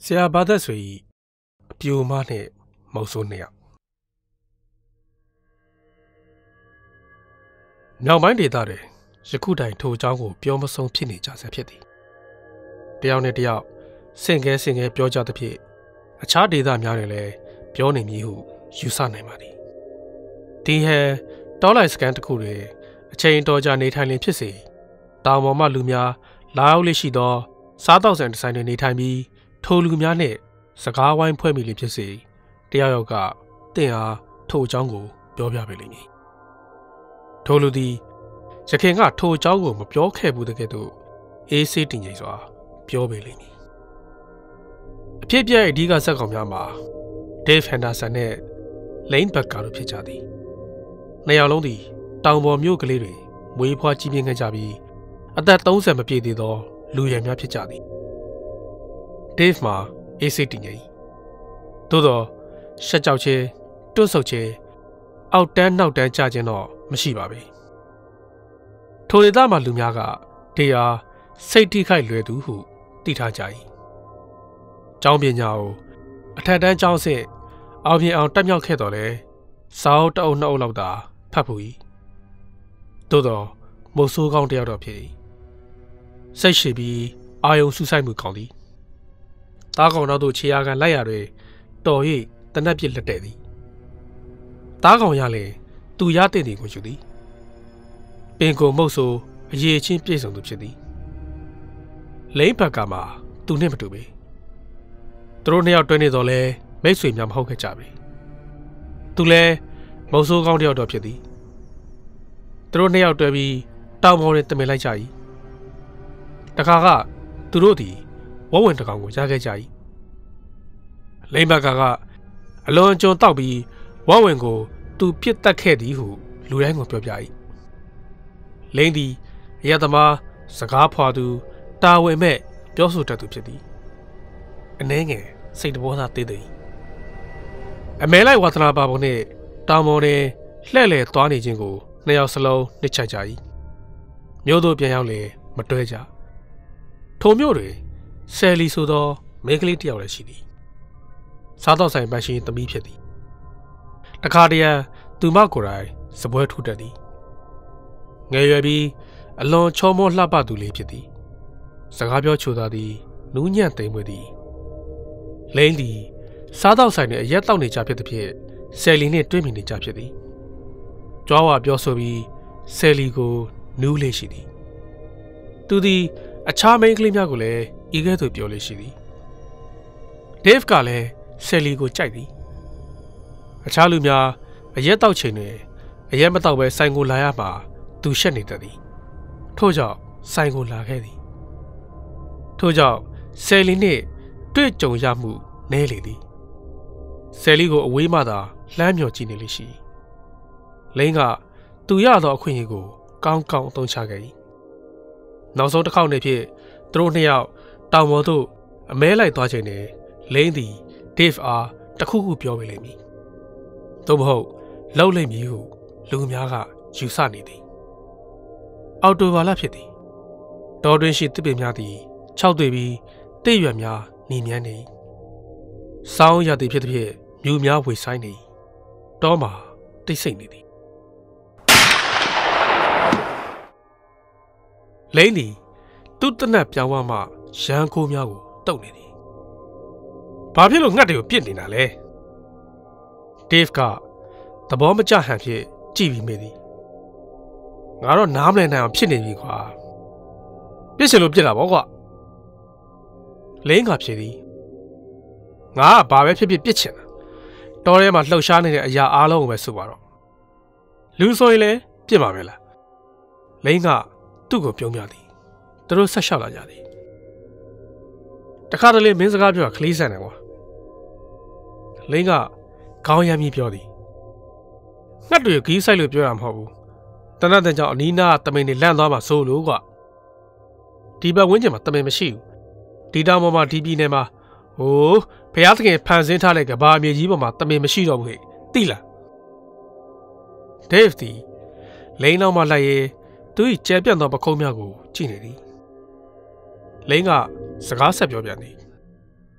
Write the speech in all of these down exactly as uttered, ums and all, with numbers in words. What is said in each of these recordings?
ဆရာဘာသက်ဆွေ၏အပြိုမနှင့်မောက်ဆိုးနှစ်ယောက်နောက်ပိုင်းဒေသတွင်ယခုတိုင်ထိုအကြောင်းကိုပြောမဆုံးဖြစ်နေကြဆဲဖြစ်သည်တယောက်နဲ့တယောက်ဆင့်ကဲဆင့်ကဲပြောကြသဖြင့်အခြားဒေသများတွင်လည်းပြောနေမည်ဟုယူဆနိုင်ပါသည်ဒီဟဲတောလိုက်စကန်တစ်ခုတွင်အချိန်တော်ကြာနေထိုင်လင်ဖြစ်စေတောင်ပေါ်မှလူများလာရောက်လေရှိသောစားတောက်ဆိုင်တစ်ဆိုင်တွင်နေထိုင်ပြီးထိုလူများနှင့်စကားဝိုင်းဖွဲ့မိလင်ဖြစ်စေတယောက်ယောက်ကတင့်အားထိုအကြောင်းကိုပြောပြပေးလိမ့်မည်ထိုလူသည်ရခင်ကထိုအကြောင်းကိုမပြောခဲ့ဘူးတကယ်တော့အေးဆေးတည်ငြိမ်စွာပြောပေးလိမ့်မည်အဖြစ်ပြရဲ့အဓိကဇာတ်ကောင်များမှာ Dave Henderson နဲ့ Lane Becker တို့ဖြစ်ကြသည်နှစ်ယောက်လုံးသည်တောင်ပေါ်မြို့ကလေးတွင်မွေးဖွားကြီးပြင်းခဲ့ကြပြီးအသက်သုံးဆယ်မပြည့်သေးသောလူရယ်များဖြစ်ကြသည် Dave မှာအေးဆေးတည်ငြိမ်သို့သောရှက်ကြောက်ခြင်းတွန့်ဆုတ်ခြင်းအောက်တန်းနောက်တန်းကြခြင်းတော့မရှိပါပဲထိုဒေသမှာလူများကဒေဟာစိတ်ထိခိုက်လွယ်သူဟုသိထားကြ၏ကျောင်းပညာကိုအထက်တန်းကျောင်းဆင့်အောင်မြင်အောင်တက်မြောက်ခဲ့တော်လဲစာအုပ်တအုပ်နှစ်အုပ်လောက်သာဖတ်ဖို့၏သို့သောမိုးဆိုးကောင်းတယောက်တော့ဖြစ်၏စိတ်ရှိပြီးအာယုံဆူဆိုင်မှုကောင်းသည်သားကောင်တော်တို့ခြေရာကန်လိုက်ရတွင်တော်၍တနက်ပြစ်လက်တဲ့သည်သားကောင်ရလျင်သူရတဲ့သည်ကိုယူသည်ပင်ကိုမုတ်ဆိုအရေးချင်းပြည့်စုံသူဖြစ်သည်လိမ့်ဘက်ကမှာသူနှင့်မတူပေသူတို့နှစ်ယောက်တွဲနေတော့လဲမိတ်ဆွေများမဟုတ်ခဲ့ကြပေသူလဲမုတ်ဆိုးကောင်းတယောက်တော့ဖြစ်သည်သူတို့နှစ်ယောက်တွဲပြီးတောင်ပေါ်တွင်တမင်လိုက်ကြ၏တခါကသူတို့သည်ဝဝဝင်တကောင်ကိုရခဲ့ကြ၏လိမ့်ဘက်ကကအလွန်ကျွံတောက်ပြီးဝဝဝင်ကိုသူပြစ်တက်ခဲ့သည်ဟုလူတိုင်းကိုပြောပြ၏လိမ့်သည်အရသမားစကားဖွာသူတာဝန်မဲ့ပြောဆိုတတ်သူဖြစ်သည်အနှဲငယ်စိတ်တဘောသားသေးသည်အမဲလိုက်ဝါသနာပါပုံနှင့်တောင်ပေါ်တွင်လှဲ့လေသွားနေခြင်းကိုနှစ်ယောက်စလုံးနှစ်ချက်ကြ၏မြို့သို့ပြန်ရောက်လေမတွဲကြထိုမြို့တွင်ဆယ်လီဆိုသောမိန်းကလေးတစ်ယောက်လည်းရှိသည်စားတော့ဆိုင်ပန်းရှင်သမီးဖြစ်သည်တခါတရံသူမကိုယ်တိုင်စပွဲထူတတ်သည်ငယ်ရွယ်ပြီးအလွန်ချောမောလှပသူလေးဖြစ်သည်စကားပြောချိုသာသည်နူးညံ့သိမ်မွေ့သည်လိမ့်သည်စားတော့ဆိုင်တွင်အရက်တောက်နေကြဖြစ်သည်ဖြင့်ဆယ်လီနှင့်တွေ့မြင်နေကြဖြစ်သည်ကြွားဝါပြောဆိုပြီးဆယ်လီကိုနူးလေးရှိသည်သူသည်အခြားမိန်းကလေးများကိုလည်းဤကဲ့သို့ပြောလေးရှိသည် Dave ကလည်းဆယ်လီကိုကြိုက်သည်အခြားလူများအရက်တောက်ချိန်တွင်အရက်မတောက်ပဲဆိုင်ကိုလာရမှာသူရှက်နေတတ်သည်ထို့ကြောင့်ဆိုင်ကိုလာခဲ့သည်ထို့ကြောင့်ဆယ်လီနှင့်တွေ့ကြုံရမှုနည်းလေသည်ဆယ်လီကိုအဝေးမှသာလှမ်းမြော်ကြည့်နေလိမ့်ရှိလိမ့်ကသူရသောအခွင့်အရေးကိုကောင်းကောင်းအသုံးချခဲ့၏နောက်ဆုံးတစ်ခေါက်နေဖြင့်သူတို့နှစ်ယောက်တောင်ပေါ်သို့အမဲလိုက်သွားချိန်တွင်လိမ့်သည် Dave အားတခုခုပြောပေးလိမ့်မည်သို့မဟုတ်လှုပ်လိမ့်မည်ဟုလူများကယူဆနေသည်အော်တိုဘာလဖြစ်သည်တော်တွင်ရှိတစ်ပင်များသည်ခြောက်သွေးပြီးတိတ်ရွက်များနေမြန်းနေစောင်းရသည်ဖြစ်သည်ဖြင့်မြူများဝေဆိုင်နေတောမှာတိတ်ဆိတ်နေသည်လိမ့်သည်သူ့တနက်ပြောင်းဝမှရန်ခိုးများကိုတုပ်နေသည်ဘာဖြစ်လို့ငှက်တွေကိုပြစ်နေတာလဲ Dave ကသဘောမကျဟန်ဖြင့်ကြည့်ပြီးမိသည်ငါတော့နားမလည်နိုင်အောင်ဖြစ်နေပြီကွာပြစ်ချင်လို့ပြစ်တာပေါ့ကွာလိမ့်ကဖြေသည်ငါကဘာပဲဖြစ်ဖြစ်ပြစ်ချင်တာတောထဲမှာလှုပ်ရှားနေတဲ့အရာအားလုံးကိုပဲဆိုပါတော့လူဆိုရင်လည်းပြစ်မှာပဲလားလိမ့်ကသူ့ကိုပြုံးပြသည်သူတို့ဆက်လျှောက်လာကြသည်တခါတလေမင်းစကားပြောတာခလေးဆန်တယ်ကွာလိမ့်ကခေါင်းရမ်းပြီးပြောသည်ငှက်တွေဂီးဆိုင်လို့ပြောတာမဟုတ်ဘူးတနတ်တဲ့ကြောင့်အနီးနားတမင်တွေလန့်သွားမှာစိုးလို့ကွာဒီဘက်ဝင်းကျင်မှာတမင်မရှိဘူးဒီတောင်ပေါ်မှာဒီပြည်နယ်မှာဟိုးဘုရားသခင်ဖန်ဆင်းထားတဲ့ကဘာမြေကြီးပေါ်မှာတမင်မရှိတော့ဘူးဟဲ့သိလား Dave သည်လိမ့်နောက်မှလိုက်ရဲသူ၏ကျဲပြန့်သောပခုံးများကိုကြည့်နေသည်လိမ့်ကစကားဆက်ပြောပြန်သည်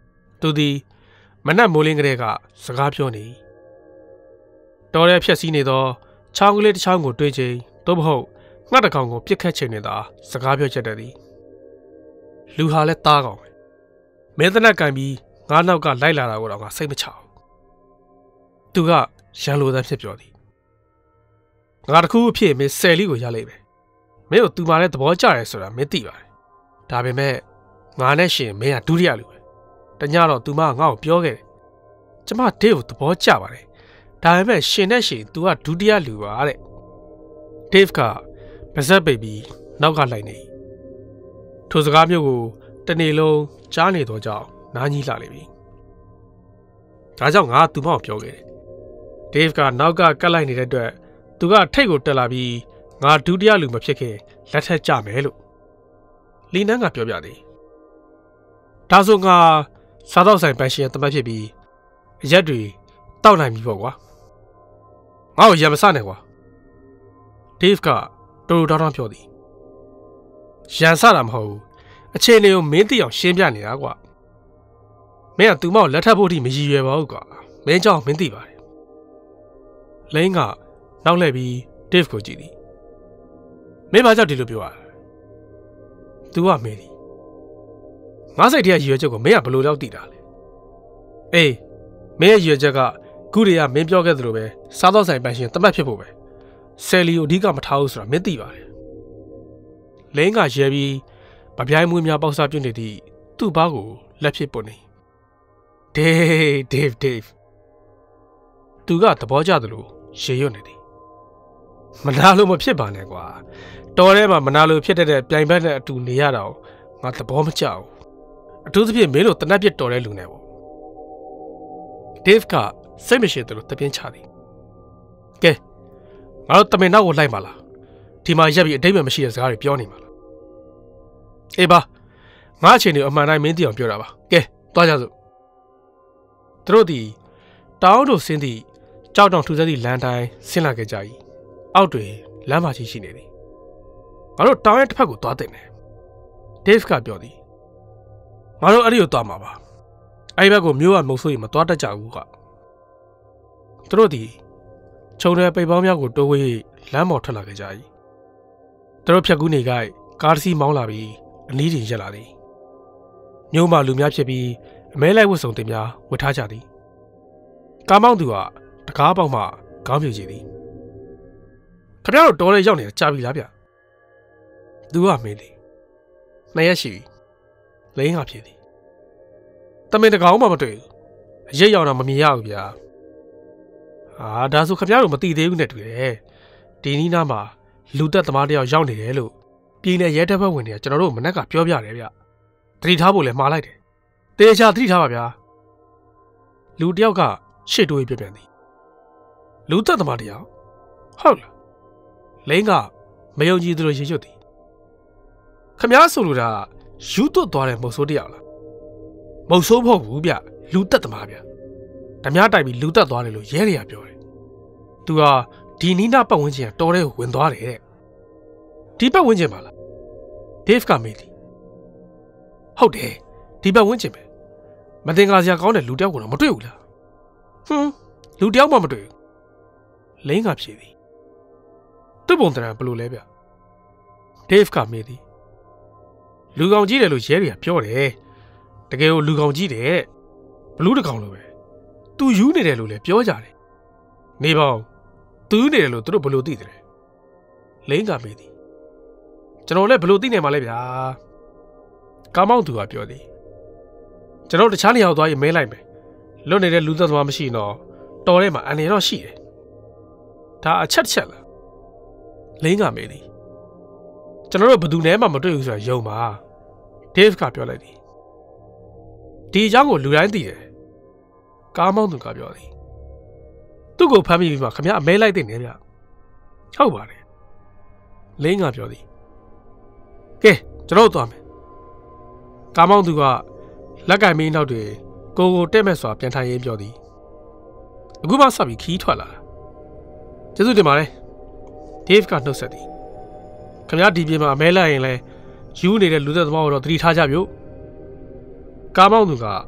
သူသည်မနက်မိုးလင်းကလေးကစကားပြောနေတော်ရဲဖြက်စီးနေသောချောင်းကလေးတစ်ချောင်းကိုတွေးချိန်သို့မဟုတ်ငှက်တစ်ကောင်ကိုပြစ်ခတ်ချိန်နေသာစကားပြောချက်တဲ့သည်လူဟာလည်းသားကောင်ပဲမင်းတနက်ကင်ပြီးငါးနောက်ကလိုက်လာတာကိုတော့ငါစိတ်မချဘူးသူကရန်လိုသန်းဖြစ်ပြောသည်ငါတခုအဖြစ်မင်းဆယ်လီကိုရလိုက်ပဲမင်းတို့သူမှလည်းသဘောကျရဲဆိုတာမင်းသိပါတယ်ဒါပေမဲ့ငါနဲ့ရှင်မင်းကဒုတိယလူပဲတညတော့သူမငါ့ကိုပြောခဲ့တယ်ကျမဒေးကိုသဘောကျပါတယ်ဒါပေမဲ့ရှင်နဲ့ရှင် तू ကဒုတိယလူပါတဲ့ဒေးဗ်ကပါဇက်ပိတ်ပြီးနောက်ကလိုက်နေထိုစကားမျိုးကိုတနေ့လုံးကြားနေတော့ကြောင့်နားကြီးလာလိမ့်ပြီဒါကြောင့်ငါသူမကိုပြောခဲ့တယ်ဒေးဗ်ကနောက်ကကတ်လိုက်နေတဲ့အတွက်သူကထိတ်ကိုတက်လာပြီးငါဒုတိယလူမဖြစ်ခင်လက်ထက်ကြမယ်လို့လီနန်းကပြောပြသည်ဒါဆိုငါစားတော့ဆိုင်ပန်းရှင်တမတ်ဖြစ်ပြီးအရက်တွေတောက်နိုင်ပြီပေါ့ကွာငါ့ကိုရမစနဲ့ကွာဒေးဗ်ကတိုးတိုးတောင်းတောင်းပြောသည်ရန်စတာမဟုတ်ဘူးအခြေအနေကိုမင်းသိအောင်ရှင်းပြနေတာကွာမင်းကသူ့မောက်လက်ထပ်ဖို့အထိမရည်ရွယ်ပါဘူးကွာမင်းကြောင့်မင်းသိပါတယ်လိန်ကနောက်လှည့်ပြီးဒေးဗ်ကိုကြည့်သည်မင်းဘာကြောင့်ဒီလိုပြောရလဲသူကမေးသည်ငါစိတ်ထဲကရည်ရွယ်ချက်ကိုမင်းကဘယ်လိုလောက်သိတာလဲအေးမင်းရဲ့ရည်ရွယ်ချက်ကခုတည်းကမင်းပြောခဲ့သလိုပဲစားတော့ဆိုင်ပန်းရှင်တမတ်ဖြစ်ဖို့ပဲဆယ်လီကိုအဓိကမထားဘူးဆိုတာမင်းသိပါတယ်လိန်ကရဲပြီးဗပြိုင်းမွေးများပေါက်စားပြုတ်နေသည့်သူ့ဘားကိုလက်ဖြစ်ပုတ်နေဒေးဒေးဒေးသူကသဘောကျသလိုရေရွတ်နေသည်မနာလို့မဖြစ်ပါနဲ့ကွာတော်ထဲမှာမနာလို့ဖြစ်တဲ့ပြိုင်ဘက်နဲ့အတူနေရတာကိုငါသဘောမကျဘူးအထူးသဖြင့်မင်းတို့တနက်ပြစ်တော်တဲ့လူနဲ့ပေါ့ဒေးဗ်ကစိတ်မရှိသလိုတပြင်းချသည်ကဲငါတို့တမင်နောက်ကိုလိုက်ပါလားဒီမှာရက်ပြီးအတိတ်ပဲမရှိတဲ့စကားတွေပြောနေမှာလားအေးပါငါအချိန်တွေအမှန်တိုင်းမင်းသိအောင်ပြောတာပါကဲသွားကြစို့သူတို့ဒီတောင်းတို့ဆင်းသည့်ကြောက်တောင်ထူဆဲသည့်လမ်းတိုင်းဆင်းလာခဲ့ကြ၏အောက်တွင်လမ်းမကြီးရှိနေသည်ငါတို့တောင်းရဲ့တစ်ဖက်ကိုသွားတင်တယ်ဒေးဗ်ကပြောသည်ငါတို့အဲ့ဒီကိုသွားမှာပါအဲ့ဘက်ကိုမြို့ကမုံဆိုးရင်မသွားတတ်ကြဘူးကသူတို့ဒီခြုံတဲ့ပိတ်ပေါင်းများကိုတိုးဝေးလမ်းပေါ်ထွက်လာခဲ့ကြ၏သူတို့ဖြတ်ကူးနေကကားတစ်စီးမောင်းလာပြီးအနီးတင်ရက်လာသည်မြို့မှာလူများဖြစ်ပြီးအမဲလိုက်ဝတ်စုံတင်များဝတ်ထားကြသည်ကားမောင်းသူကတကားပေါက်မှခေါင်းပြူကြည့်သည်ခင်ဗျားတို့တော်လေးရောက်နေတာကြာပြီလားဗျသူကမင်းသည်နှစ်ရက်ရှိပြီလိန်ကဖြစ်သည်တမင်တကောင်မှမတွေ့ဘူးအရက်ရောက်တာမမြင်ရဘူးဗျာအာဒါဆိုခင်ဗျားတို့မသိသေးဘူးနဲ့တွေ့တယ်ဒီနီးနားမှာလူသက်သမားတယောက်ရောက်နေတယ်လို့ပြည်နယ်ရဲတပ်ဖွဲ့ဝင်တွေကကျွန်တော်တို့မနက်ကပြောပြတယ်ဗျသတိထားဖို့လည်းမှားလိုက်တယ်တေချာသတိထားပါဗျာလူတယောက်ကရှေ့တိုးပြီးပြပြန်သည်လူသက်သမားတယောက်ဟုတ်လားလိန်ကမယုံကြည်သလိုရေရွတ်သည်ခင်ဗျားဆိုလိုတာယူသွတ်သွားတဲ့မုတ်ဆိုးတယောက်လားမုတ်ဆိုးမဟုတ်ဘူးဗျလူသက်သမားဗျဓမြတိုက်ပြီးလူသက်သွားတယ်လို့ရဲတွေကပြောတယ်သူကဒီနီးနားပတ်ဝန်းကျင်ကတော်တဲ့ကိုဝင်သွားတယ်တဲ့ဒီပတ်ဝန်းကျင်ပါလားဒေးဗ်ကမေးသည်ဟုတ်တယ်ဒီပတ်ဝန်းကျင်ပဲမတင်ကားစရာကောင်းတဲ့လူတယောက်ကိုတော့မတွေ့ဘူးလားဟွန်းလူတယောက်မှမတွေ့ဘူးလိန်ကဖြေသည်သူ့ပုံတရံဘယ်လိုလဲဗျဒေးဗ်ကမေးသည်လူကောင်ကြီးတယ်လို့ရဲတွေကပြောတယ်တကယ်ကိုလူကောင်ကြီးတယ်ဘလူးတကောင်လိုပဲသူယူနေတယ်လို့လည်းပြောကြတယ်နေပေါင်းသူယူနေတယ်လို့သူတို့ဘလို့သိတယ်လိန်ကမေးသည်ကျွန်တော်လည်းဘလို့သိနေမှာလဲဗျာကားမောင်းသူကပြောသည်ကျွန်တော်တခြားနေရာကိုသွားရင်မဲလိုက်မယ်လွတ်နေတဲ့လူသက်သမားမရှိတော့တော်ထဲမှာအန်နေတော့ရှိတယ်ဒါအချက်တစ်ချက်လားလိန်ကမေးသည်ကျွန်တော်တို့ဘယ်သူနဲ့မှမတွေ့ဘူးဆိုတာယုံပါဒေးဗ်ကပြောလိုက်သည်ဒီအကြောင်းကိုလူတိုင်းသိတယ်ကားမောင်းသူကပြောသည်သူ့ကိုဖမ်းမိပြီးမှခမရအမဲလိုက်တဲ့နေဗျဟုတ်ပါတယ်လိန်ကပြောသည်ကဲကျွန်တော်သွားမယ်ကားမောင်းသူကလက်ကင်မင်းနောက်တွေကိုကိုတက်မဲ့စွာပြန်ထိုင်ရင်းပြောသည်အခုမှဆက်ပြီးခီးထွက်လာတာကျေးဇူးတင်ပါတယ်ဒေးဗ်ကနှုတ်ဆက်သည်ခင်ဗျားဒီပြေမှာအမဲလိုက်ရင်လဲယူနေတဲ့လူသက်သမားကိုတော့သတိထားကြပြုကားမောင်းသူကသူ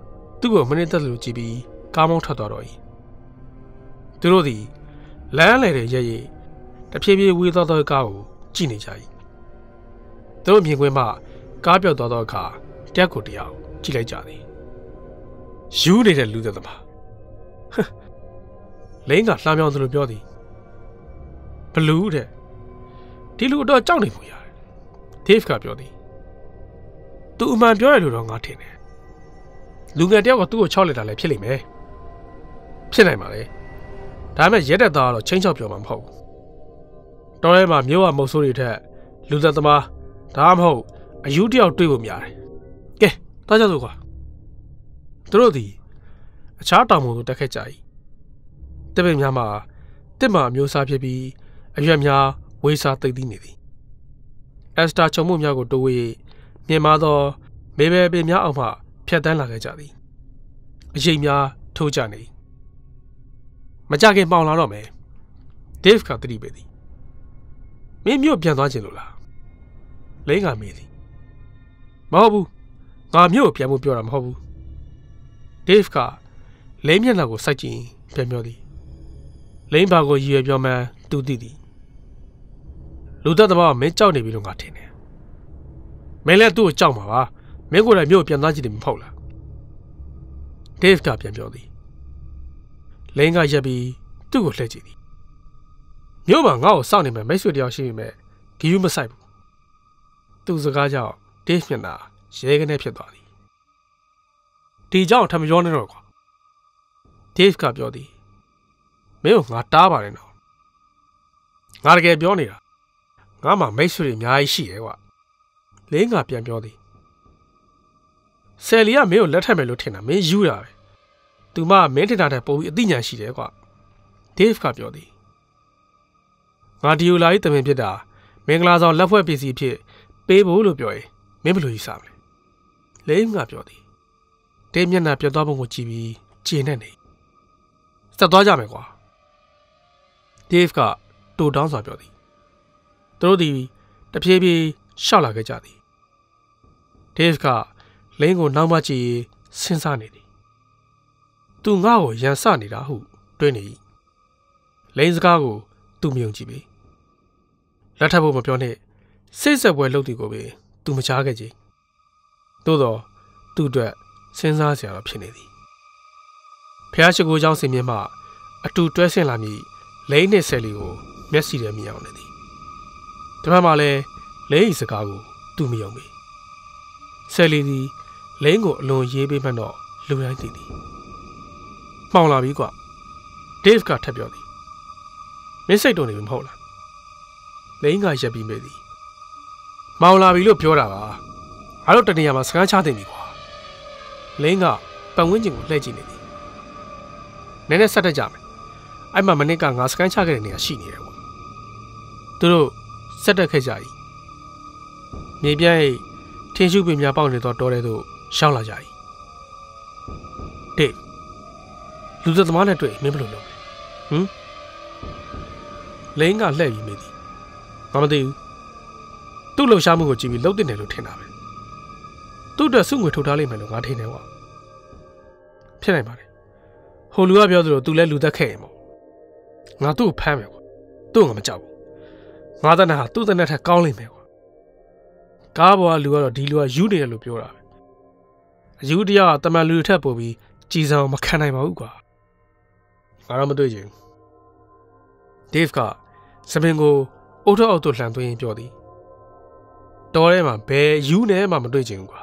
သူ့ကိုမနစ်သက်လို့ကြည့်ပြီးကားမောင်းထွက်သွားတော့၏သူတို့သည်လမ်းလေတဲ့ရဲရဲတဖြည်းဖြည်းဝေးသွားသောကားကိုကြည့်နေကြ၏သူတို့မြင်ကွင်းမှကားပြောက်သွားသောအခါတယောက်ကိုတယောက်ကြည့်လိုက်ကြသည်ယူနေတဲ့လူသက်သမားလိန်ကလှမ်းပြောင်းသလိုပြောသည်ဘလူးတဲ့ဒီလူတော့ကြောက်နေပုံရတယ်ဒေးဗ်ကပြောသည်သူအမှန်ပြောရလို့တော့ငါထင်တယ်လူငယ်တယောက်ကသူ့ကိုချောက်လိုက်တာလည်းဖြစ်လိမ့်မယ်ဖြစ်နိုင်ပါလေဒါပေမဲ့ရဲတက်သားကတော့ချင်းချောက်ပြောမှာမဟုတ်ဘူးတော်ထဲမှာမြို့ကမုတ်ဆိုးတွေထက်လူသက်သမားဒါမှမဟုတ်အယူတယောက်တွေ့ဖို့များတယ်ကဲတားကြစို့ကွာသူတို့သည်အခြားတောင်ပေါ်သို့တက်ခဲ့ကြ၏တပည့်များမှာတစ်မှမျိုးစားဖြစ်ပြီးအရွက်များဝေးစားသိသိနေသည်အက်စတာချုံမှုများကိုတိုးဝေးမြင်မာသောမေဘယ်ပင်များအောက်မှဖြတ်တန်းလာခဲ့ကြသည်အရိပ်များထိုးကြနေမကြခင်ပေါင်လာတော့မယ်ဒေးဗ်ကသတိပေးသည်မင်းမြို့ပြန်သွားခြင်းလို့လားလိန်ကမေးသည်မဟုတ်ဘူးငါမြို့ပြန်ဖို့ပြောတာမဟုတ်ဘူးဒေးဗ်ကလိန်မျက်နှာကိုစိုက်ကြည့်ပြန်ပြောသည်လိန်ဘာကိုရည်ရွယ်ပြောမှန်းသူသိသည်လူသက်သမားကမင်းကြောက်နေပြီလို့ငါထင်တယ်မင်းလည်းသူ့ကိုကြောက်မှာပါမင်းကိုယ်တိုင်မြို့ပြန်သွားကြည့်တယ်မဟုတ်လားဒေးဗ်ကပြန်ပြောသည်လိန်ကရက်ပြီးသူ့ကိုလှည့်ကြည့်သည်မြို့မှာငါ့ကိုစောင့်နေမယ်မိတ်ဆွေတယောက်ရှိပြီမဲ့ဂီယူမဆိုင်ဘူးသူ့စကားကြောင့်ဒေးဗ်မျက်နှာရဲကနေဖြစ်သွားသည်ဒီကြောင့်ထမပြောနေတော့ကွာဒေးဗ်ကပြောသည်မင်းကိုငါတားပါတယ်နော်ငါတကယ်ပြောနေတာငါမှမိတ်ဆွေတွေအများကြီးရှိတယ်ကွာလိန်ကပြန်ပြောသည်ဆယ်လီကမင်းကိုလက်ထပ်မယ်လို့ထင်တာမင်းယူတာပဲသူမမင်းထင်တာတဲ့ပုံပြီးအသိဉာဏ်ရှိတယ်ကွာဒေးဗ်ကပြောသည်ငါဒီယိုလာကြီးတမင်ဖြစ်တာမင်္ဂလာဆောင်လက်ဖွဲ့ပစ္စည်းဖြစ်ပေးဖို့လို့ပြောရင်မင်းဘယ်လိုယူဆမလဲလိန်ကပြောသည်ဒေးမျက်နှာပြတ်သွားပုံကိုကြည့်ပြီးကျေနပ်နေဆက်သွားကြမယ်ကွာဒေးဗ်ကတိုတောင်းစွာပြောသည်သူတို့သည်တဖြည်းဖြည်းရှောက်လာခဲ့ကြသည်ဒေးဗ်ကလိန်ကိုနောက်မှကြည့်စဉ်းစားနေသည်သူငါ့ကိုရန်စနေတာဟုတွေးနေ၏လိန်စကားကိုသူမယုံကြည်ပေလက်ထပ်ဖို့မပြောနဲ့စိတ်ဆက်ပွဲလုပ်သူကိုပဲသူမချားခဲ့ကြသို့တော့သူ့အတွက်စဉ်းစားစရာတော့ဖြစ်နေသည်ဖျားရှိခိုးเจ้าစင်မြင့်မှအတူတွဲဆင်လာမည်လိန်နှင့်ဆယ်လီကိုမျက်စိထဲမြင်အောင်နေသည်ဒီဘက်မှာလည်းလိန်၏စကားကိုသူမယုံပေဆယ်လီသည်လိန်ကိုအလွန်ရေးပေးမှတော့လူတိုင်းသိသည်မှောင်လာပြီကွာဒေးဗ်ကထပ်ပြောသည်မင်းစိတ်တုန်နေပြီမဟုတ်လားလိန်ကရက်ပြီးမေးသည်မှောင်လာပြီလို့ပြောတာပါငါတို့တနေရာမှာစကားချသိပြီကွာလိန်ကပတ်ဝန်းကျင်ကိုလှည့်ကြည့်နေသည်နည်းနည်းဆက်တတ်ကြမယ်အဲ့မှာမနစ်ကငါစကန်ချခဲ့တဲ့နေရာရှိနေတယ်ကွာသူတို့ဆက်တက်ခဲ့ကြ၏မြေပြန့်၏ထင်းရှုပင်များပေါက်နေသောတောထဲသို့ရှောင်းလာကြ၏ဒေးလူသက်သမားနဲ့တွေ့မင်းဘယ်လိုလုပ်လဲဟမ်လိန်ကလှည့်ပြီးမေးသည်ငါမသိဘူးသူ့လှူရှားမှုကိုကြည့်ပြီးလှုပ်တင်တယ်လို့ထင်တာပဲသူ့အတွက်စုငွေထုတ်ထားလိမ့်မယ်လို့ငါထင်တယ်ကွာဖြစ်နိုင်ပါတယ်ဟိုလူကပြောသလိုသူလည်းလူသက်ခဲ့ရင်ပေါ့ငါသူ့ကိုဖမ်းမယ်ကွာသူ့ကိုငါမကြောက်ဘူးငါတနက်ဟာသူ့တနက်ထက်ကောင်းလိမ့်မယ်ကွာကားပေါ်ကလူကတော့ဒီလူကယူနေတယ်လို့ပြောတာပဲအယူတရားကတမန်လူတွေထက်ပိုပြီးကြည်စံမခံနိုင်ပါဘူးကွာငါတော့မတွေ့ချင်ဘူးဒေးဗ်ကစပင်ကိုအုတ်ထောက်အောက်သို့လှန်သွင်းပြောသည်တော်ထဲမှာဘယ်ယူနဲ့မှမတွေ့ချင်ဘူးကွာ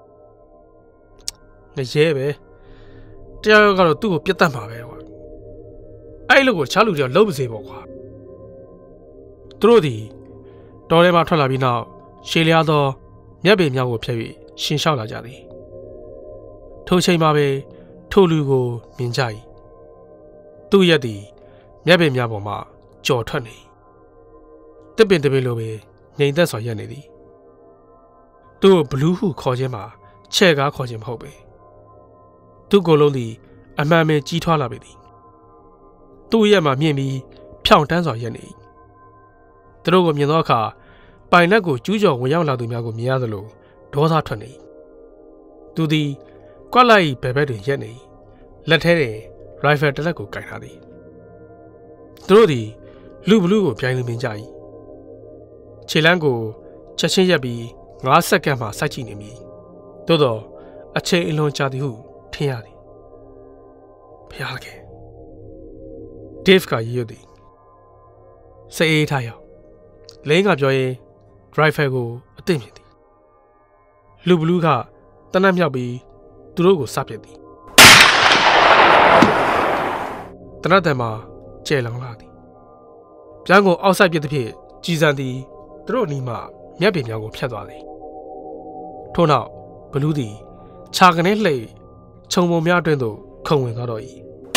ငရဲပဲတရားရောကတော့သူ့ကိုပြတ်တတ်မှာပဲကွာအဲ့လိုကိုချားလူတွေလုံးမစေပေါ့ကွာသူတို့ဒီတော်ထဲမှာထွက်လာပြီးနောက်ရှေလျားသောမြက်ပင်များကိုဖျက်၍ရှင်လျှောက်လာကြသည်ထိုချိန်မှာပဲထိုလူကိုမြင်ကြ၏သူ့ရက်သည်မြက်ပင်များပေါ်မှကြော်ထွက်နေတစ်ပင်တစ်ပင်လိုပဲငြိမ်သက်စွာရက်နေသည်သူ့ကိုဘလူးဟုခေါ်ခြင်းမှာချဲ့ကားခေါ်ခြင်းမဟုတ်ပေသူ့ကိုယ်လုံးသည်အမှန်ပဲကြီးထွားလာပေသည်သူ့ရက်မှာမြင့်ပြီးဖြောင့်တန်းစွာရက်နေ၏သူတို့ကိုမြင်သောအခါပိုင်လက်ကိုကျူးကျော်ဝင်ရောက်လာသူများကိုမြင်ရသလိုဒေါသထွက်နေသူသည်ကွက်လိုက်ဘယ်ဘက်တွင်ရက်နေလက်ထဲတွင်ရိုင်ဖယ်တစ်လက်ကိုကင်ထားသည်သူတို့သည်လူဘလူးကိုပြိုင်လူမြင်ကြ၏ခြေလမ်းကိုချက်ချင်းရက်ပြီးငါးစက္ကန့်မှစိုက်ကြည့်နေမည်သို့တော့အချိန်အလွန်ကြာသည်ဟုထင်ရသည်ဖျားခဲ့ဒေးဗ်ကရည်ရွယ်သည်စိတ်အေးထားရောက်လင်းကပြောရင်ဒရိုင်ဖယ်ကိုအသိမြင်သည်လူဘလူးကတနက်မြောက်ပြီးသူတို့ကိုစပစ်သည်တနက်တန်မှာကျဲလောင်လာသည်ပြန်းကိုအောက်ဆိုင်ပစ်သဖြင့်ကြည်စံသည်သူတို့အနီးမှမြက်ပင်များကိုဖျက်သွားသည်ထို့နောက်ဘလူးသည်ခြာကနေလှိခြုံပုံများအတွင်းသို့ခုန်ဝင်သွားတော့၏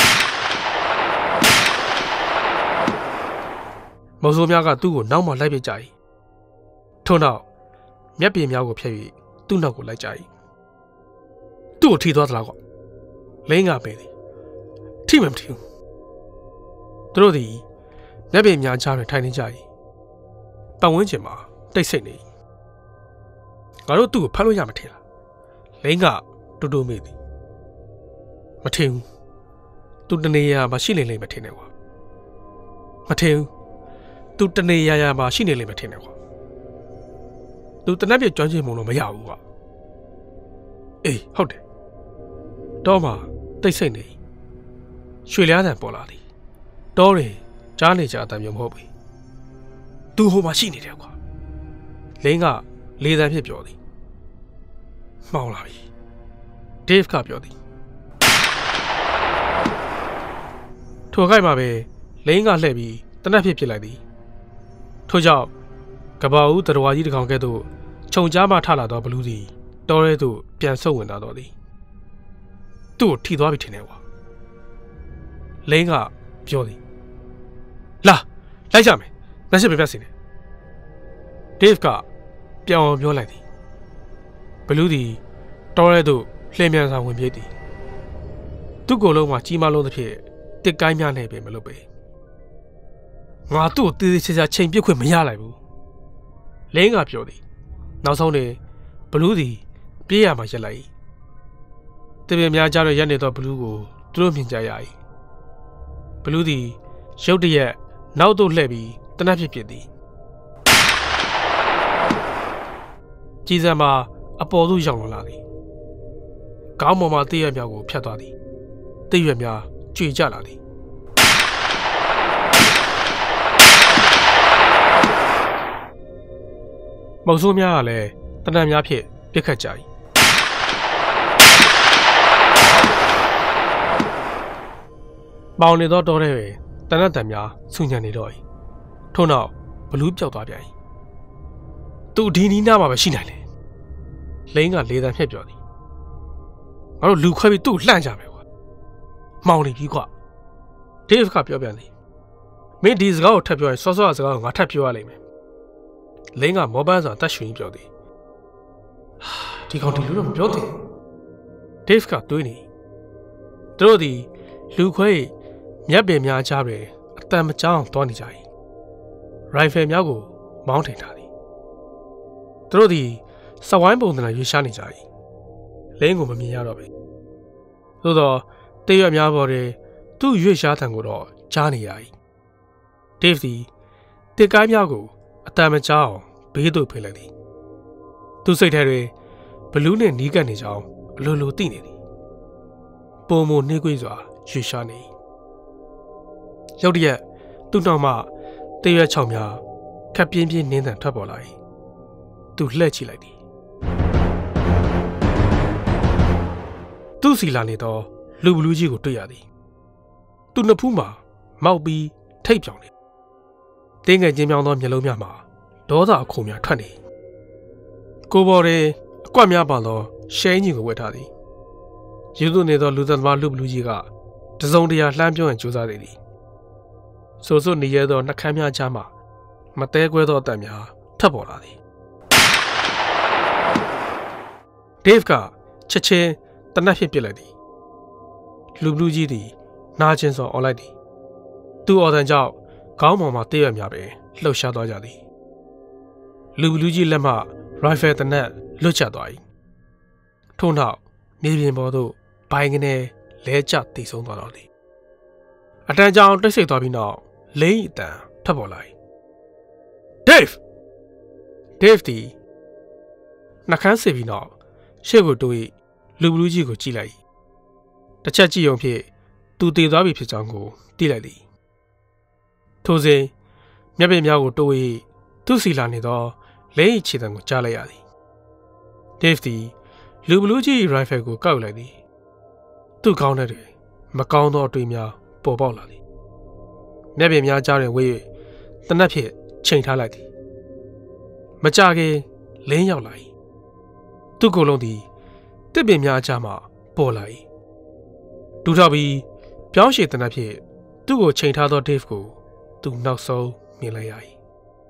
မုံဆိုးများကသူ့ကိုနောက်မှလိုက်ပစ်ကြ၏ထို့နောက်မြက်ပင်များကိုဖျက်၍သူ့နောက်ကိုလိုက်ကြ၏သူ့ကိုထိသွားသလားကွလင်းကပင်သည်ထိမှမထိဘူးသူတို့သည်မြက်ပင်များကြားတွင်ထိုင်နေကြ၏ပတ်ဝန်းကျင်မှာတိတ်ဆိတ်နေငါတို့သူ့ကိုဖမ်းလို့ရမထင်လားလင်းကတူတူမေးသည်မထင်ဘူးသူတနေရာမှာရှိနေလိမ့်မထင်နဲ့ကွာမထင်ဘူးသူတနေရာရာမှာရှိနေလိမ့်မထင်နဲ့ကွာသူတနက်ပြကျွမ်းကျင်မှုလို့မရဘူးကွာအေးဟုတ်တယ်တော့မှတိတ်ဆိတ်နေရွှေလျားတန်ပေါ်လာသည်တောတွေကြားနေကြအတန်မျိုးမဟုတ်ဘူးသူဟိုမှာရှိနေတယ်ကွာလင်းကလေတံဖြစ်ပြောသည်မှောင်လာပြီဒေးဗ်ကပြောသည်ထိုခိုက်မှာပဲလင်းကလှည့်ပြီးတနက်ဖြစ်ဖြစ်လိုက်သည်ထို့ကြောင့်ကဘာဦးတရဝါကြီးတစ်ကောင်ကဲ့သို့ခြုံကြားမှထလာသောဘလူးသည်တောထဲသို့ပြန်ဆုတ်ဝင်လာတော့သည်သူ့ကိုထိသွားပြီထင်တယ်ကွာလင်းကပြောသည်လာလိုက်ကြမယ်နှက်ရှိပြပြစီနေဒေးဗ်ကပြောင်းပြောလိုက်သည်ဘလူးသည်တောထဲသို့လှည့်မြန်စွာဝင်ပြေးသည်သူ့ကိုယ်လုံးမှာကြီးမားလုံးသဖြင့်တစ်ကိုင်းများနဲ့ပဲမလုပ်ပေငါသူ့ကိုတေးသေးချာချာချိန်ပစ်ခွင့်မရလိုက်ဘူးလင်းကပြောသည်နောက်ဆုံးတွင်ဘလူးသည်ပြေးရမှရက်လိုက်၏တပည့်များကြားရရက်နေသောဘလူးကိုသူတို့မြင်ကြရ၏ဘလူးသည်ရုတ်တရက်နောက်သို့လှည့်ပြီးတနက်ဖြစ်ဖြစ်သည်ကြည်စံမှာအပေါ်သို့ရောက်လာသည်ခေါင်းပေါ်မှတည့်ရွက်များကိုဖြတ်သွားသည်တည့်ရွက်များကျွေကျလာသည်မုံဆိုးများကလည်းတနက်များဖြင့်ပြစ်ခတ်ကြ၏ပေါင်နေသောတောထဲတွင်တနက်တန်များဆူညံနေတော့၏ထို့နောက်ဘလူးပြောက်သွားပြန်၏သူဒီနီးနားမှာပဲရှိနိုင်လေလိန်ကလေတံဖြတ်ပြောသည်ငါတို့လူခွဲပြီးသူ့လှန့်ကြမယ်ကွာမှောင်နေပြီကွာဒေးဗ်ကပြောပြန်သည်မင်းဒီစကားကိုထပ်ပြောရင်စောစောစကားကိုငါထပ်ပြောရလိမ့်မယ်လင်းကမောပန်းစွာတတ်ရွှင်ပြောသည်ဒီကောင်ဒီလူတော့မပြောသင့်ဒေးဗ်ကတွေးနေသူတို့သည်လူခွဲမြက်ပင်များကြားတွင်အတန်မကြောင်သွားနေကြ၏ရိုင်ဖယ်များကိုမောင်းထင်ထားသည်သူတို့သည်စဝိုင်းပုံသဏ္ဍာန်ရွေးရှားနေကြ၏လင်းကိုမမြင်ရတော့ပေသို့သောတည့်ရွက်များပေါ်တွင်သူ့ရွေးရှားသံကိုတော့ကြားနေရ၏ဒေးဗ်သည်တစ်ကိုင်းများကိုအတန်မကြောင်ဘေးသို့ဖိလိုက်သည်သူစိတ်ထဲတွင်ဘလူးနှင့်နီးကပ်နေကြောင်းအလိုလိုသိနေသည်ပုံမနှေးကွေးစွာရွေးရှားနေရုတ်တရက်သူ့နောက်မှတည့်ရွက်ချောင်းများခပ်ပြင်းပြင်းနင်းသံထွက်ပေါ်လာ၏သူလှည့်ကြည့်လိုက်သည်သူ့စီလာနေသောလူဘလူးကြီးကိုတွေ့ရသည်သူနှစ်ဖူးမှာမောက်ပြီးထိတ်ပြောင်နေတင်းငယ်ချင်းပြောင်းသောမျက်လုံးများမှာဒေါသအခုံများထွက်နေကိုပေါ်တွင်အကွက်များပါသောရှဲကြီးကိုဝတ်ထားသည်ယူသွနေသောလူသမားလူဘလူးကြီးကတစုံတရာလှမ်းပြောရန်ကြိုးစားနေသည်ဆိုဆိုနေရသောနှကမ်းများကြားမှမတဲကွဲသောအတန်များထပ်ပေါ်လာသည်ဒေးဗ်ကချက်ချင်းတနက်ဖြစ်ပစ်လိုက်သည်လူဘလူးကြီးသည်နာကျင်စွာအော်လိုက်သည်သူ့အော်တန်ကြောင့်ခေါင်းပေါ်မှတည့်ရများပင်လှုပ်ရှားသွားကြသည်လူဘလူးကြီးလက်မှရိုင်ဖယ်တနက်လွတ်ချသွား၏ထို့နောက်မြေပြင်ပေါ်သို့ဘိုင်ကနေလဲကျတည်ဆုံးသွားတော်သည်အတန်းကြောင်တိတ်ဆိတ်သွားပြီးနောက်လိမ့်အတန်ထွက်ပေါ်လာ၏ဒေးဗ်ဒေးဗ်သည်နှကန်းစစ်ပြီးနောက်ရှေ့ကိုတိုး၏လူဘလူးကြီးကိုကြည့်လိုက်၏တစ်ချက်ကြည့်ုံဖြင့်သူတည်သွားပြီဖြစ်ကြောင်းကိုသိလိုက်သည်ထိုစဉ်မျက်ပင်များကိုတိုး၏သူ့စီလာနေသောလိမ့်ခြေတံကိုကြားလိုက်ရသည်ဒေးဗ်သည်လူဘလူးကြီး ရိုင်ဖယ်ကိုကောက်လိုက်သည်သူ့ခေါင်းထဲတွင်မကောင်းသောအတွေးများပေါ်ပေါက်လာသည်မျက်ပင်များကြားတွင်ဝေး၍တနက်ဖြင့်ချိန်ထားလိုက်သည်မကြခင်လင်းရောက်လာ၏သူ့ကိုယ်လုံးသည်တစ်ပင်များကြားမှပေါ်လာ၏ဒူထောက်ပြီးပြောင်းရှည်တနက်ဖြင့်သူ့ကိုချိန်ထားသောဒေးဗ်ကိုသူနောက်ဆုံးမြင်လိုက်ရ၏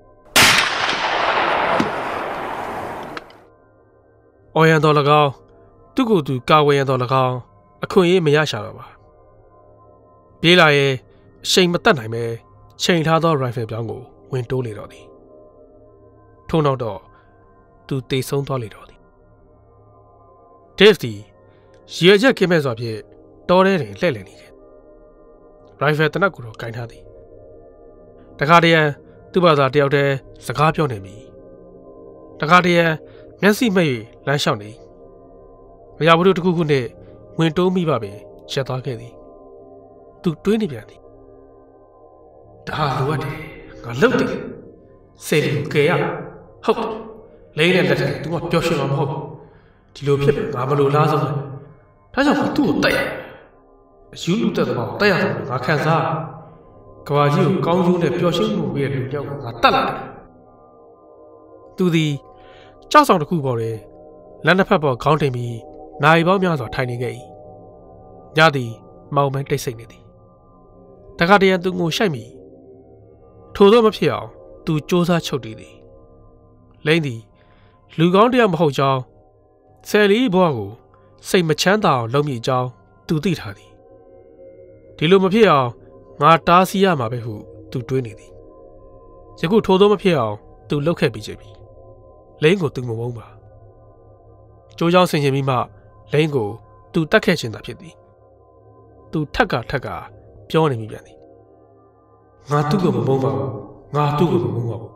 အော်ရန်တော်၎င်းသူ့ကိုယ်သူကာဝယ်ရန်တော်၎င်းအခွင့်အရေးမရရှာတော့ပါပြေးလာရဲ့အချိန်မတက်နိုင်ပဲချိန်ထားသောရိုင်ဖယ်ပြောင်းကိုဝင်တိုးလေတော့သည်ထို့နောက်တော့သူတေဆုံးသွားလေတော့သည်ဒေးဗ်သည်ရေချက်ကင်းမဲ့စွာဖြင့်တောထဲတွင်လှည့်လည်နေခဲ့ရိုင်ဖယ်တနက်ကိုတော့ဂိုင်းထားသည်တခါတည်းသူ့ဘာသာတယောက်တည်းစကားပြောနေပြီတခါတည်းမျက်စိမှိတ်လမ်းလျှောက်နေအရာဝတ္ထုတစ်ခုခုနဲ့ဝင်တိုးမိပါပင်ရက်သွားခဲ့သည်သူတွေးနေပြန်သည်ဒါလိုအပ်တယ်ငါလှုပ်တယ်စေလီကိုကယ်ရဟုတ်လိမ့်တဲ့လက်ထက် तू ကပျော်ရွှင်မှာမဟုတ်ဒီလိုဖြစ်ငါမလို့လားဆုံးဒါကြောင့်ငါသူ့ကိုတိုက်ရအယူလူသက်သမားတိုက်ရတယ်ငါခံစားကဘာကြီးကိုကောင်းကျိုးနဲ့ပျော်ရွှင်မှုပေးတဲ့လူကြောင့်ငါတတ်လိုက်တယ်သူသည်ကြောက်ဆောင်တစ်ခုပေါ်တွင်လက်နှစ်ဖက်ပေါ်ခေါင်းတင်ပြီးနိုင်ပေါင်းများစွာထိုင်နေခဲ့၏ညသည်မောင်ပန်းတိတ်ဆိတ်နေသည်တခါတည်းသူငိုရှိုက်မိထို့သောမဖြစ်အောင်သူစ조사ချုပ်တည်သည်လိမ့်သည်လူကောင်းတယောက်မဟုတ်ကြောင်းဆယ်လီဘွားကိုစိတ်မချမ်းသာအောင်လုပ်မိကြောင်းသူသိထားသည်ဒီလိုမဖြစ်အောင်ငါတားဆီးရမှာပဲဟုသူတွေးနေသည်ယခုထို့သောမဖြစ်အောင်သူလှုပ်ခဲ့ပြီးချပြီလိမ့်ကိုသူမမုန်းပါကြိုးကြောင်းဆင်ခြင်ပြီးမှလိမ့်ကိုသူတတ်ခဲ့ခြင်းသာဖြစ်သည်သူထက်ကထက်ကပြောနေမိပြန်သည်ငါသူ့ကိုမမုန်းပါဘူးငါသူ့ကိုမမုန်းပါဘူး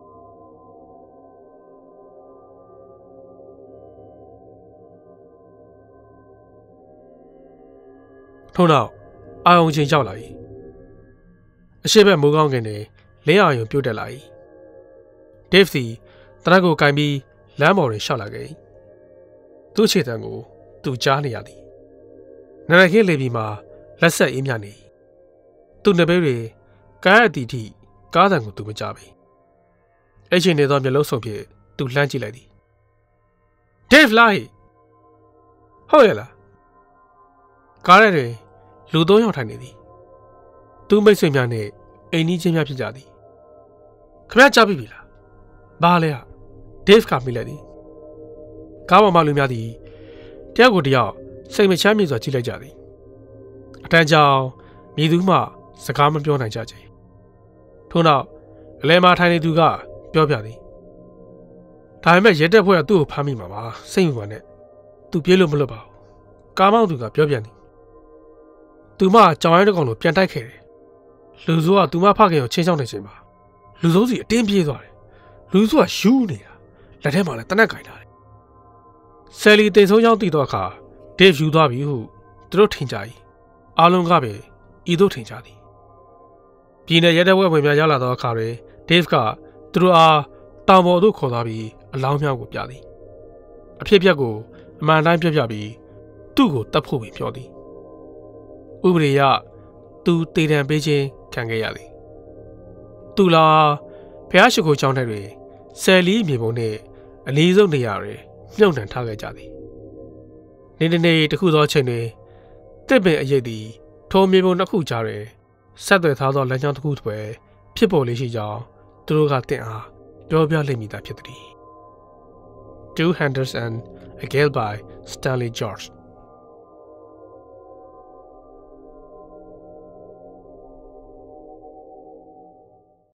ထို့နောက်အာယုံချင်းရောက်လာ၏အရှိဘက်မိုးကောင်းကင်တွင်လင်းအာယုံပြုတ်တက်လာ၏ဒေးဗ်သည်တနက်ကိုကင်ပြီးလမ်းပေါ်တွင်ရှောက်လာခဲ့၏သူ့ခြေတံကိုသူကြားနေရသည်နရခင်းလေပြီးမှလက်ဆက်အေးမြနေသူ့နှစ်ဘဲတွေကမ်းအတီထိကားတံကိုသူမကြားပေအဲ့ချိန်နေသောမျက်လုံးစုံဖြင့်သူလှမ်းကြည့်လိုက်သည်ဒေးဗ်လာဟိဟုတ်ရဲ့လားကားထဲတွင်လူသုံးယောက်ထိုင်နေသည်သူ့မိတ်ဆွေများနှင့်အိမ်နီးချင်းများဖြစ်ကြသည်ခမရကြားပြီလားဘာလဲဟာဒေးဗ်ကမိလိုက်သည်ကားပေါ်မှလူများသည်တယောက်ကိုတယောက်စိတ်မချမ်းမြေစွာကြည့်လိုက်ကြသည်အတန်းကြောင်မြည်သူမှစကားမပြောနိုင်ကြချေထို့နောက်အလဲမှာထိုင်နေသူကပြောပြသည်ဒါပေမဲ့ရဲတက်ဖွဲ့ကသူ့ကိုဖမ်းမိမှာပါစိတ်မပူနဲ့သူပြေးလို့မလွတ်ပါဘူးကားမောင်းသူကပြောပြန်သည်သူမကြောင်ရိုင်းတစ်ကောင်လိုပြန်တိုက်ခဲ့တယ်လူစိုးကသူမဖခင်ကိုချင်းချောင်းနေချိန်မှာလူစိုးစီအတင်းပြေးသွားတယ်လူစိုးကယူနေတာလက်ထဲမှာလည်းတနက်ကင်ထားတယ်ဆယ်လီတေဆုံးကြောင်းတည်တော့အခါဒေးဗ်ယူသွားပြီဟုသူတို့ထင်ကြ၏အားလုံးကပင်ဤသို့ထင်ကြသည်ပြည်နယ်ရဲတပ်ဖွဲ့ဝင်များရောက်လာသောအခါတွင်ဒေးဗ်ကသူတို့အားတောင်ပေါ်သို့ခေါ်သွားပြီးအလောင်းများကိုပြသည်အဖြစ်အပျက်ကိုအမှန်တိုင်းပြပြပြီးသူ့ကိုတတ်ဖို့ပင်ပြောသည်ဥပဒေအရသူတေတံပေးခြင်းခံခဲ့ရသည်သူလာဖျားရှိခိုးကျောင်းထဲတွင်ဆယ်လီမြေပုံနှင့်အနည်းဆုံးနေရာတွင်မြုပ်နှံထားခဲ့ကြသည်နေနေနေတခုသောအချိန်တွင်တစ်ပင်အရိပ်သည်ထိုမြေပုံနှစ်ခုကြားတွင်ဆက်သွယ်ထားသောလမ်းကြောင်းတစ်ခုတွင်ဖြစ်ပေါ်လေရှိကြောင်းသူတို့ကတင့်အားပြောပြလိမ့်မည်သာဖြစ်သည် Two Hunters and a Gale by Stanley George